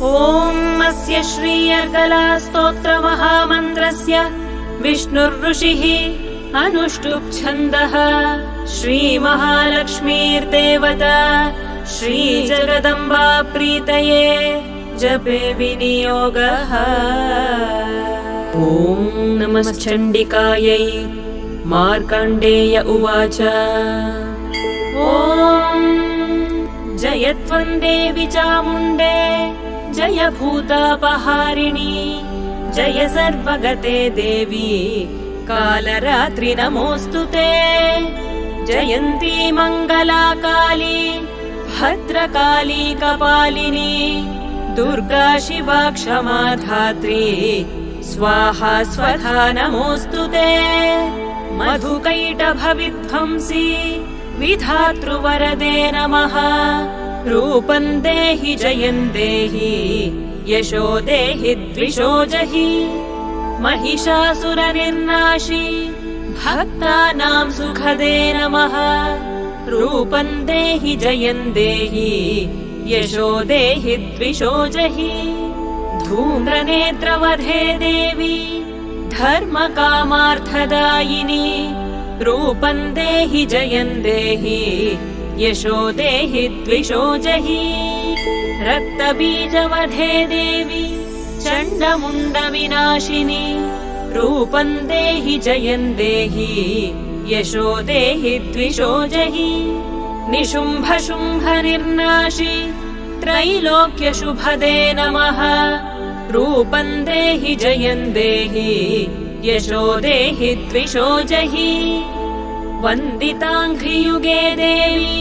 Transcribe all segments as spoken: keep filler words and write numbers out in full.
ॐ अस्य श्री अर्गला स्तोत्र महामन्त्रस्य विष्णुर्ऋषिः अनुष्टुप् छन्दः श्रीमहालक्ष्मीर्देवता श्रीजगदम्बा प्रीतये जपे विनियोगः। ॐ नमश्चण्डिकायै। मार्कण्डेय उवाच ॐ जय त्वं देवि चामुण्डे जय भूतापहारिणी जय सर्वगते देवी कालरात्रि नमोऽस्तु ते। जयन्ती मङ्गला काली भद्रकाली कपालिनी दुर्गा शिवा क्षमा धात्री स्वाहा स्वधा नमोऽस्तु ते। मधुकैटभविध्वंसी विधातृवरदे नमः। रूपं देहि जयं देहि यशो देहि द्विषो जहि। महिषासुरनिर्नाशी भक्तानां सुखदे नमः। रूपं देहि जयं देहि यशो देहि द्विषो जहि। धूम्रनेत्रवधे देवी धर्मकामार्थदायिनी रूपं देहि जयं देहि यशो देहि द्विषो जहि। रक्तबीजवधे देवी चण्डमुण्डविनाशिनी रूपं देहि जयं देहि यशो देहि द्विषो जहि। निशुम्भशुम्भनिर्नाशी त्रैलोक्यशुभदे नमः। रूपं देहि जयं देहि यशो देहि द्विषो जहि। वन्दिताङ्घ्रियुगे देवी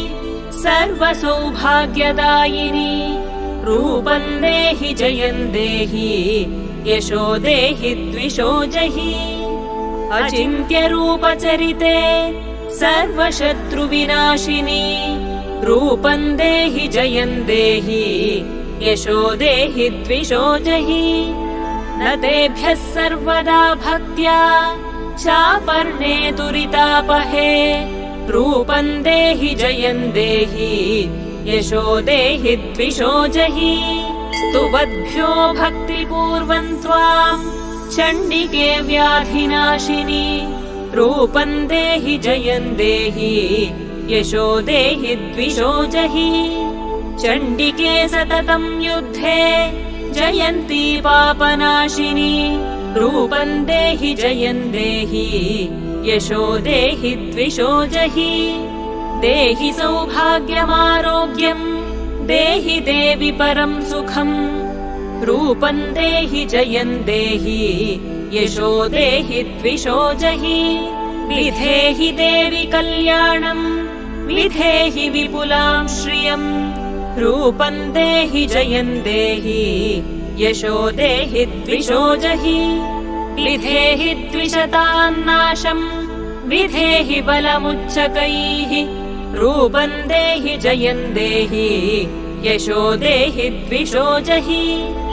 सर्वसौभाग्यदायिनी रूपं देहि जयं देहि यशो देहि द्विषो जहि। अचिन्त्यरूपचरिते सर्वशत्रुविनाशिनी रूपं देहि जयं देहि यशो देहि द्विषो जहि। न तेभ्यः सर्वदा भक्त्या चापर्णे दुरितापहे रूपं देहि जयं देहि यशो देहि द्विषो जहि। स्तुवद्भ्यो भक्तिपूर्वं त्वां चण्डिके व्याधिनाशिनी रूपं देहि जयं देहि यशो देहि द्विषो जहि। चण्डिके सततं युद्धे जयन्ती पापनाशिनी रूपं देहि जयं देहि यशो देहि द्विषो जहि। देहि सौभाग्यमारोग्यं देहि देवि परं सुखं रूपं देहि जयं देहि यशो देहि द्विषो जहि। विधेहि देवि कल्याणं विधेहि विपुलां श्रियं रूपं देहि जयं देहि यशो देहि द्विषो जहि। विधेहि द्विषतान्नाशं विधेहि बलमुच्चकैः रूपं देहि जयं देहि यशो देहि द्विषो जहि।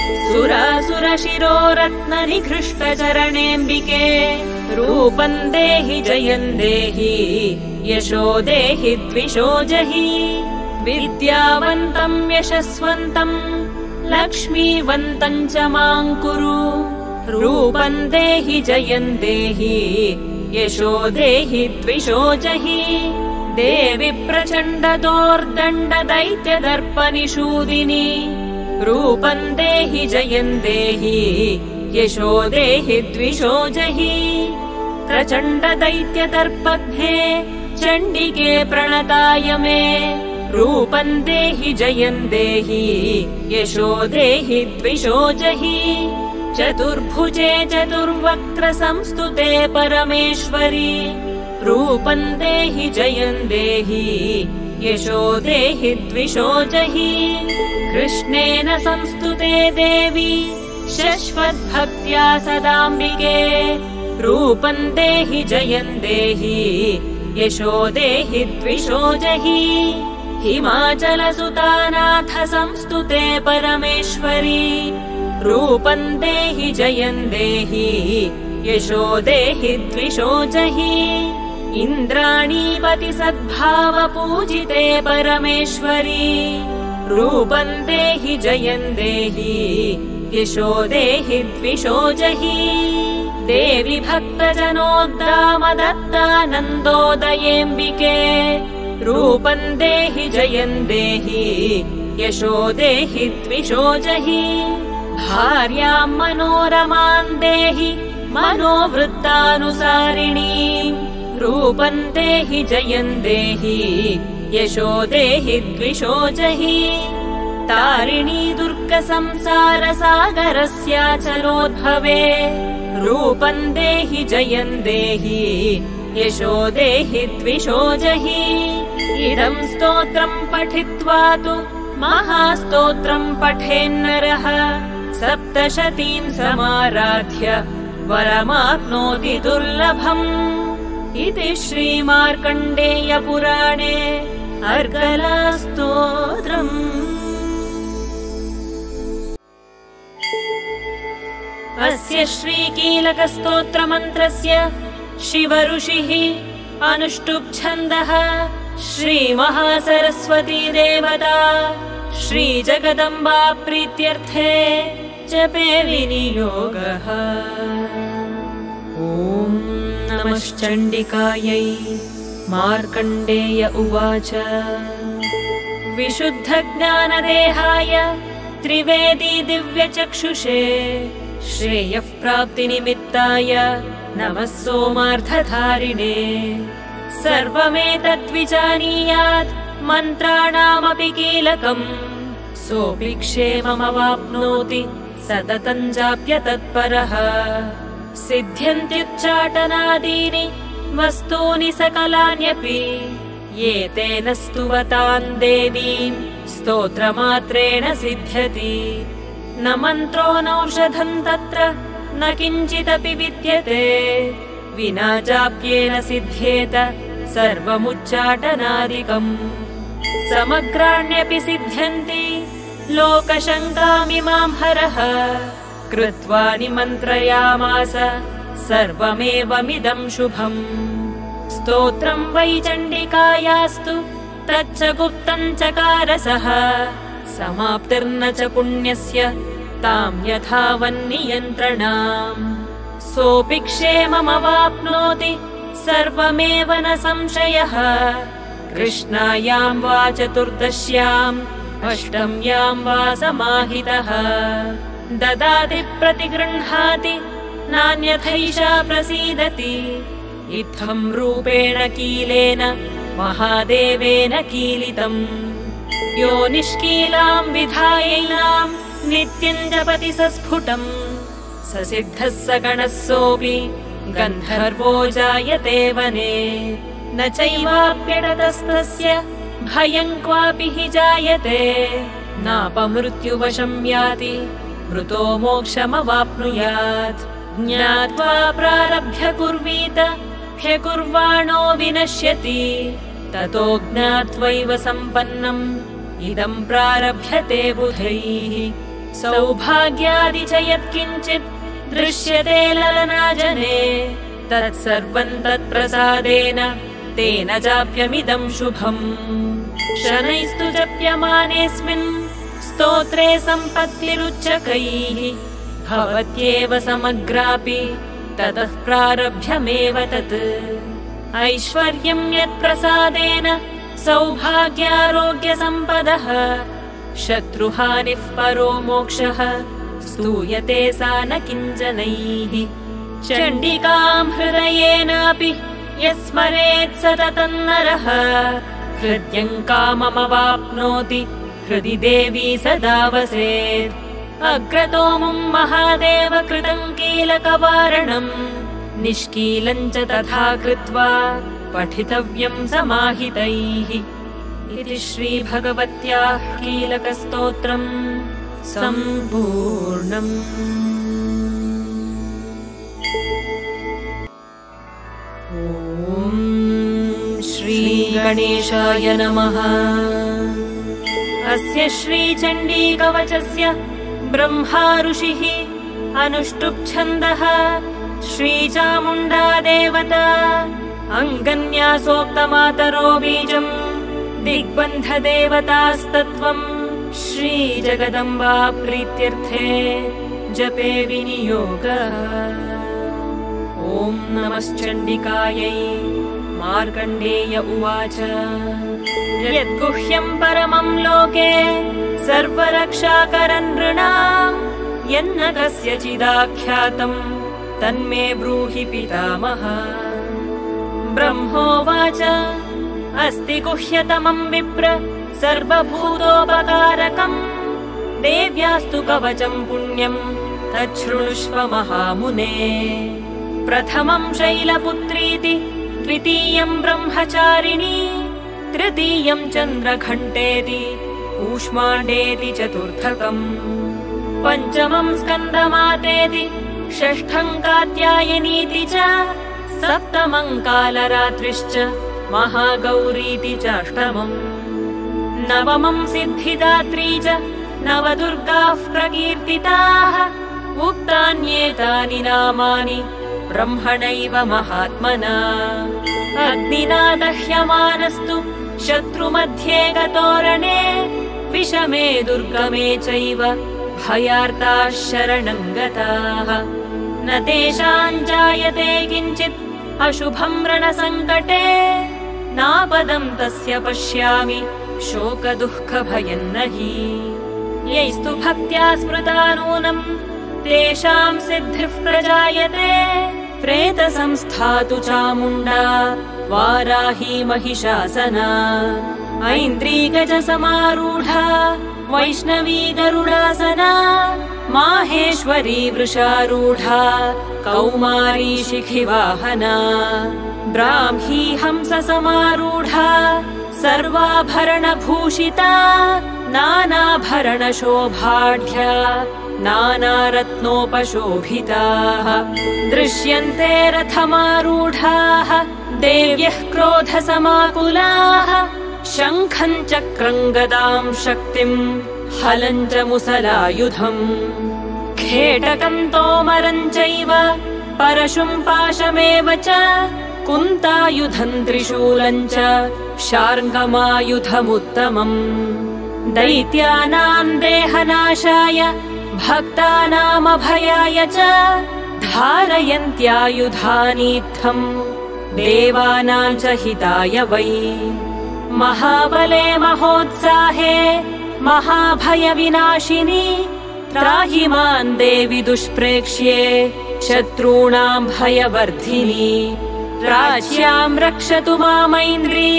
सुरासुरशिरोरत्ननिकृष्टचरणेऽम्बिके रूपं देहि जयं देहि यशो देहि द्विषो जहि। विद्यावन्तं यशस्वन्तं लक्ष्मीवन्तं च मां कुरु रूपं देहि जयं देहि यशो देहि द्विषो जहि। देवि प्रचण्डदोर्दण्डदैत्यदर्पनिषूदिनी रूपं देहि जयं देहि यशो देहि द्विषो जहि। प्रचण्डदैत्यदर्पघ्ने चण्डिके प्रणताय मे रूपं देहि जयं देहि यशो देहि द्विषो जहि। चतुर्भुजे चतुर्वक्त्र संस्तुते परमेश्वरी रूपं देहि जयं देहि यशो देहि द्विषो जहि। कृष्णेन संस्तुते देवी शश्वद्भक्त्या सदाम्बिके रूपं देहि जयं देहि यशो देहि द्विषो जहि। हिमाचलसुतानाथ संस्तुते परमेश्वरी रूपं देहि जयं देहि यशो देहि द्विषो जहि। इन्द्राणीपति सद्भाव पूजिते परमेश्वरी रूपं देहि जयं देहि यशो देहि द्विषो जहि देवि भक्तजनोद्दामदत्तानन्दोदयेऽम्बिके रूपं देहि जयं देहि यशो देहि द्विषो जहि भार्यां मनोरमां देहि मनोवृत्तानुसारिणी रूपं देहि जयं देहि यशो देहि द्विषो जहि तारिणी दुर्गसंसारसागरस्याचलोद्भवे रूपं देहि जयं देहि यशो देहि द्विषो जहि इदं स्तोत्रं पठित्वा तु महास्तोत्रं पठेन्नरः सप्तशतीं समाराध्य वरमाप्नोति दुर्लभम् इति श्रीमार्कण्डेयपुराणे अर्गलास्तोत्रम्। अस्य श्रीकीलकस्तोत्रमन्त्रस्य शिवऋषिः अनुष्टुप् छन्दः श्रीमहासरस्वती देवता श्रीजगदम्बा प्रीत्यर्थे जपे विनियोगः। ॐ नमश्चण्डिकायै। मार्कण्डेय उवाच विशुद्धज्ञानदेहाय त्रिवेदी दिव्यचक्षुषे श्रेयः प्राप्तिनिमित्ताय नमः सोमार्थधारिणे सर्वमेतद्विजानीयात् मन्त्राणामपि कीलकम् सोऽपि क्षेममवाप्नोति सततं जाप्य तत्परः सिद्ध्यन्त्युच्चाटनादीनि वस्तूनि सकलान्यपि ये तेन स्तुवतां देवीं स्तोत्रमात्रेण सिद्ध्यति न मन्त्रो नौषधं तत्र न किञ्चिदपि विद्यते विना जाप्येन सिद्ध्येत सर्वमुच्चाटनादिकम् समग्राण्यपि सिद्ध्यन्ति लोकशङ्कामिमां हरः कृत्वा निमन्त्रयामास सर्वमेवमिदं शुभम् स्तोत्रं वै चण्डिकायास्तु तच्च गुप्तं चकारसः समाप्तिर्न च पुण्यस्य तां यथावन्नियन्त्रणाम् सोऽपि क्षेममवाप्नोति सर्वमेव न संशयः कृष्णायां वा चतुर्दश्याम् अष्टम्यां वा समाहितः ददाति प्रतिगृह्णाति नान्यथैषा प्रसीदति इत्थं रूपेण कीलेन महादेवेन कीलितम् यो निष्कीलां विधायैनां नित्यं जपति सस्फुटम् स सिद्धः स गणः सोऽपि गन्धर्वो जायते वने न चैवाप्यडतस्तस्य भयं क्वापि हि जायते नापमृत्युवशं याति मृतो मोक्षमवाप्नुयात् ज्ञात्वा प्रारभ्य कुर्वीत ह्यकुर्वाणो विनश्यति ततो ज्ञात्वैव सम्पन्नम् इदं प्रारभ्यते बुधैः सौभाग्यादि च यत्किञ्चित् दृश्यते ललनाजने तत्सर्वं तत्प्रसादेन तेन जाप्यमिदं शुभम् शनैस्तु जप्यमानेऽस्मिन् स्तोत्रे सम्पत्तिरुच्चकैः भवत्येव समग्रापि ततः प्रारभ्यमेव तत् ऐश्वर्यं यत्प्रसादेन सौभाग्यारोग्यसम्पदः शत्रुहानिः परो मोक्षः स्तूयते सा न किञ्चनैः चण्डिकां हृदयेनापि यस्मरेत् सततं नरः हृद्यं काममवाप्नोति हृदि देवी सदा वसेत् अग्रतोमुं महादेव कृतं कीलकवारणम् निष्कीलं च तथा कृत्वा पठितव्यं समाहितैः इति श्रीभगवत्याः कीलकस्तोत्रम् सम्पूर्णम्। ॐ श्रीगणेशाय नमः। अस्य श्रीचण्डीकवचस्य ब्रह्मा ऋषिः अनुष्टुप् छन्दः श्रीचामुण्डा देवता अङ्गन्यासोक्तमातरो बीजम् दिग्बन्धदेवतास्तत्त्वम् श्रीजगदम्बा प्रीत्यर्थे जपे विनियोगः। ॐ नमश्चण्डिकायै। मार्कण्डेय उवाच यद्गुह्यं परमं लोके सर्वरक्षाकरं नृणाम् यन्न कस्यचिदाख्यातं तन्मे ब्रूहि पितामह। ब्रह्मोवाच अस्ति गुह्यतमं विप्र सर्वभूतोपकारकम् देव्यास्तु कवचं पुण्यं तच्छृणुष्व महामुने। प्रथमं शैलपुत्रीति द्वितीयं ब्रह्मचारिणी तृतीयं चन्द्रघण्टेति कूष्माण्डेति चतुर्थकम् पञ्चमं स्कन्दमातेति षष्ठं कात्यायनीति च सप्तमं कालरात्रिश्च महागौरीति चाष्टमम् नवमं सिद्धिदात्री च नवदुर्गाः प्रकीर्तिताः उक्तान्येतानि नामानि ब्रह्मणैव महात्मना। अग्निना दह्यमानस्तु शत्रुमध्ये गतोरणे विषमे दुर्गमे चैव भयार्ताः शरणं गताः। न तेषां जायते किञ्चित् अशुभं रणसङ्कटे नापदं तस्य पश्यामि शोकदुःखभयं न हि। यैस्तु भक्त्या स्मृता नूनं तेषां सिद्धिः प्रजायते प्रेतसंस्था तु चामुण्डा वाराही महिषासना। ऐन्द्रीगजसमारूढा वैष्णवी गरुडासना माहेश्वरी वृषारूढा कौमारी शिखिवाहना। ब्राह्मी हंससमारूढा सर्वाभरणभूषिता नानाभरणशोभाढ्या नानारत्नोपशोभिताः। दृश्यन्ते रथमारूढाः देव्यः क्रोधसमाकुलाः शङ्खं चक्रं गदां शक्तिं हलं च मुसलायुधम् खेटकं तोमरं चैव परशुं पाशमेव च कुन्तायुधं त्रिशूलं च शार्ङ्गमायुधमुत्तमम्। दैत्यानां देहनाशाय भक्तानामभयाय च धारयन्त्यायुधानीत्थम् देवानां च हिताय वै। महाबले महोत्साहे महाभयविनाशिनी त्राहि मां देवि दुष्प्रेक्ष्ये शत्रूणां भयवर्धिनी। राज्यां रक्षतु मामैन्द्री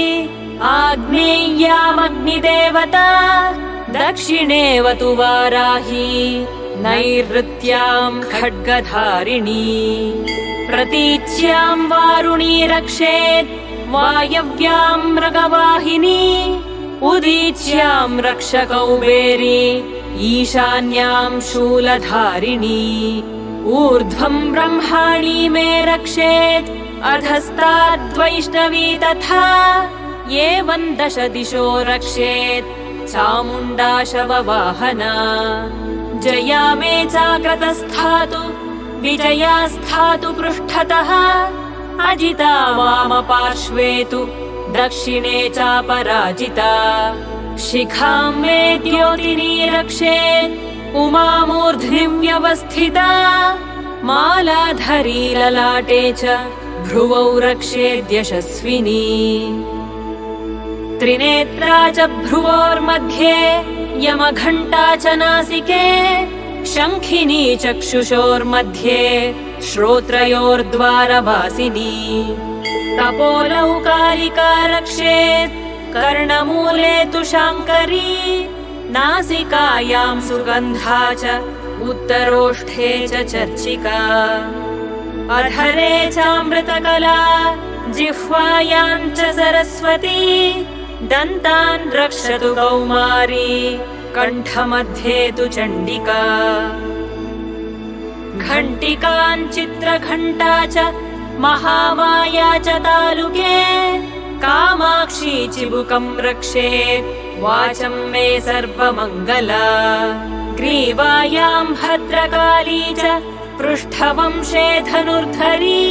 आग्नेय्यामग्निदेवता दक्षिणेवतु वाराही नैऋत्यां खड्गधारिणी। प्रतीच्यां वारुणी रक्षेत् वायव्यां मृगवाहिनी उदीच्यां रक्ष कौबेरी ईशान्यां शूलधारिणी। ऊर्ध्वं ब्रह्माणी मे रक्षेत् अधस्ताद्वैष्णवी तथा एवं दश दिशो रक्षेत् चामुण्डा शववाहना। जया मे चाग्रतस्थातु विजया स्थातु पृष्ठतः अजिता वामपार्श्वे तु दक्षिणे चापराजिता। शिखां मे द्योतिनी रक्षेत् उमामूर्ध्नि व्यवस्थिता मालाधरी ललाटे च भ्रुवौ रक्षेद्यशस्विनी। त्रिनेत्रा च भ्रुवोर्मध्ये यमघण्टा च नासिके शङ्खिनी चक्षुषोर्मध्ये श्रोत्रयोर्द्वारवासिनी। तपोलौकारिका रक्षेत् कर्णमूले तु शाङ्करी नासिकायां सुगन्धा च उत्तरोष्ठे च चर्चिका। अधरे चामृतकला जिह्वायां च सरस्वती दन्तान् रक्षतु कौमारी कण्ठमध्ये तु चण्डिका। घण्टिकाञ्चित्रघण्टा च महामाया च तालुके कामाक्षी चिबुकं रक्षेत् वाचं मे सर्वमङ्गला। ग्रीवायां भद्रकाली च पृष्ठवंशे धनुर्धरी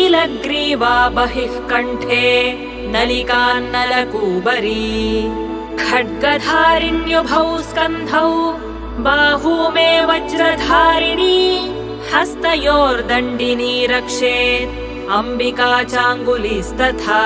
नीलग्रीवा बहिः कण्ठे नलिकान्नलकूबरी। खड्गधारिण्युभौ स्कन्धौ बाहू मे वज्रधारिणी हस्तयोर्दण्डिनी रक्षेत् अम्बिका चाङ्गुलीस्तथा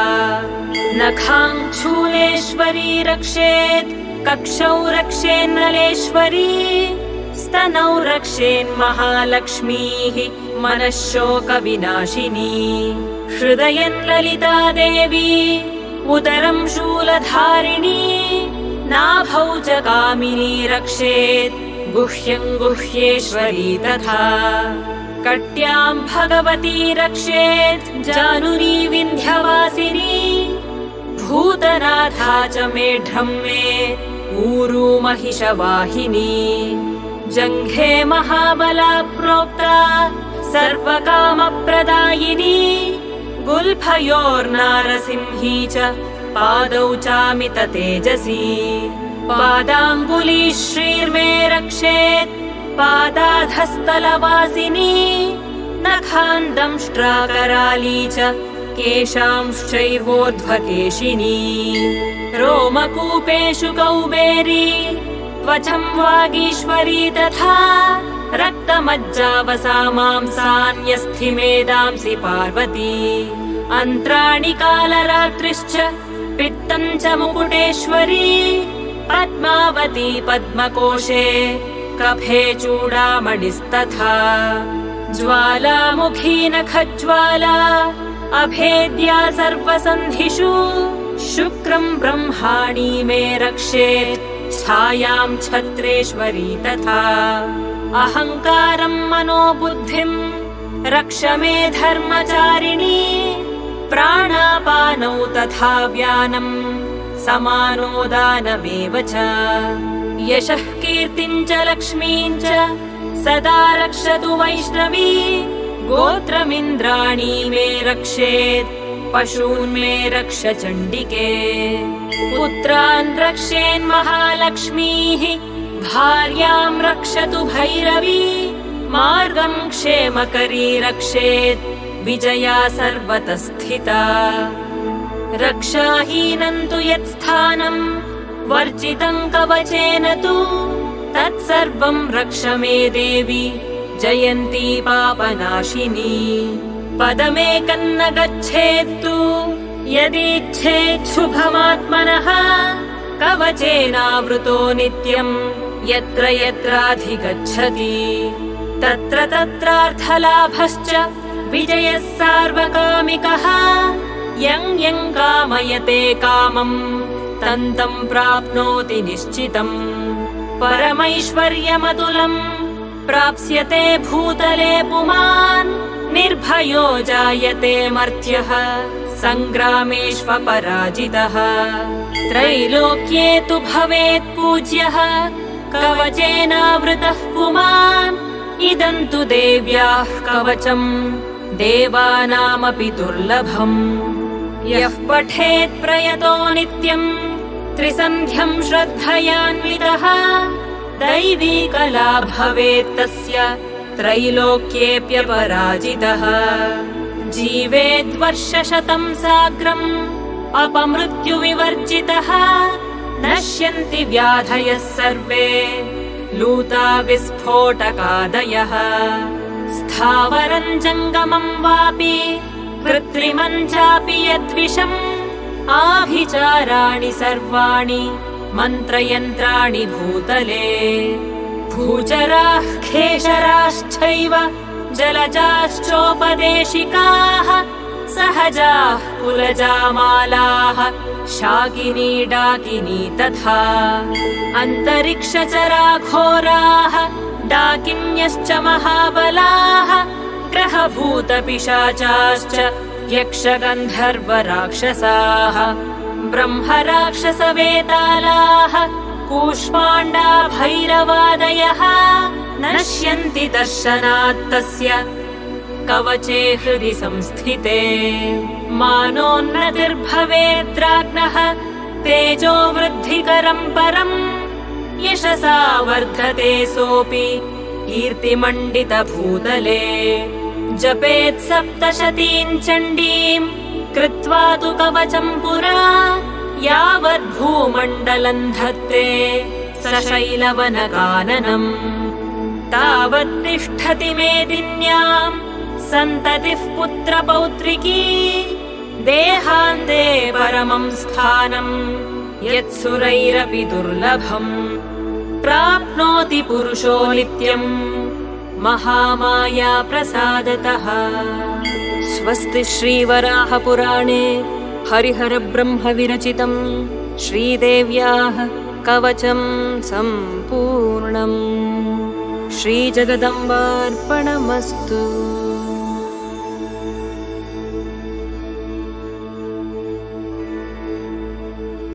नखाङ्क्षूलेश्वरी रक्षेत् कक्षौ रक्षेन्नलेश्वरी स्तनौ रक्षेन्महालक्ष्मीः मनःशोकविनाशिनी हृदयन् ललिता देवी उदरं शूलधारिणी नाभौ च कामिनी रक्षेत् गुह्यं गुह्येश्वरी तथा कट्यां भगवती रक्षेत् जानुनी विन्ध्यवासिनी भूतनाथा च मेढ्रं मे ऊरू महिषवाहिनी जङ्घे महाबला प्रोक्ता सर्वकामप्रदायिनी गुल्फयोर्नारसिंही च पादौ चामित तेजसी पादाङ्गुली श्रीर्मे रक्षेत् पादाधस्तलवासिनी नखान्दंष्ट्राकराली च केशांश्चैवोर्ध्वकेशिनी रोमकूपेषु कौबेरी त्वचं वागीश्वरी तथा रक्तमज्जावसा मांसान्यस्थिमेदांसि पार्वती अन्त्राणि कालरात्रिश्च पित्तं च मुकुटेश्वरी पद्मावती पद्मकोशे कफे चूडामणिस्तथा ज्वालामुखी नखज्वाला अभेद्या सर्वसन्धिषु शुक्रं ब्रह्माणि मे रक्षेत् छायां छत्रेश्वरी तथा अहङ्कारं मनोबुद्धिं रक्ष मे धर्मचारिणी प्राणापानौ तथा व्यानं समानो दानमेव च यशः कीर्तिं च लक्ष्मीं च सदा रक्षतु वैष्णवी गोत्रमिन्द्राणी मे रक्षेत् पशून् मे रक्ष चण्डिके पुत्रान् रक्षेन्महालक्ष्मीः भार्यां रक्षतु भैरवी मार्गं क्षेमकरी रक्षेत् विजया सर्वतः स्थिता रक्षाहीनं तु यत्स्थानं वर्जितं कवचेन तु तत्सर्वं रक्ष मे देवी जयन्ती पापनाशिनी पदमेकं न गच्छेत्तु यदीच्छेत् शुभमात्मनः कवचेनावृतो नित्यं यत्र यत्राधिगच्छति तत्र तत्रार्थलाभश्च विजयः सार्वकामिकः यं यं कामयते कामं तं तं प्राप्नोति निश्चितम् परमैश्वर्यमतुलं प्राप्स्यते भूतले पुमान् निर्भयो जायते मर्त्यः सङ्ग्रामेष्वपराजितः त्रैलोक्ये तु भवेत् पूज्यः कवचेनावृतः पुमान् इदं तु देव्याः कवचम् देवानामपि दुर्लभम् यः पठेत् प्रयतो नित्यम् त्रिसन्ध्यं श्रद्धयान्वितः दैवी कला भवेत् तस्य त्रैलोक्येऽप्यपराजितः जीवेद्वर्षशतं साग्रम् अपमृत्युविवर्जितः नश्यन्ति व्याधयः सर्वे लूता विस्फोटकादयः स्थावरं जङ्गमं वापि कृत्रिमं चापि यद्विषम् आभिचाराणि सर्वाणि मन्त्रयन्त्राणि भूतले भूचराः खेशराश्चैव जलजाश्चोपदेशिकाः सहजाः कुलजामालाः शाकिनी डाकिनी तथा अन्तरिक्षचराघोराः डाकिन्यश्च महाबलाः ग्रहभूतपिशाचाश्च यक्षगन्धर्वराक्षसाः ब्रह्मराक्षसवेतालाः कूष्माण्डा भैरवादयः नश्यन्ति दर्शनात् तस्य कवचे हृदि संस्थिते मानोन्नतिर्भवेद्राज्ञः तेजो वृद्धिकरं परम् यशसा वर्धते सोऽपि कीर्तिमण्डितभूतले जपेत् सप्तशतीं चण्डीं कृत्वा तु कवचं पुरा यावद्भूमण्डलम् धत्ते सशैलवनकाननम् तावत्तिष्ठति मेदिन्याम् सन्ततिः पुत्रपौत्रिकी देहान्ते परमम् स्थानम् यत्सुरैरपि दुर्लभम् प्राप्नोति पुरुषो नित्यम् महामाया प्रसादतः। स्वस्ति श्रीवराहपुराणे हरिहरब्रह्मविरचितम् श्रीदेव्याः कवचम् सम्पूर्णम्। श्रीजगदम्बार्पणमस्तु।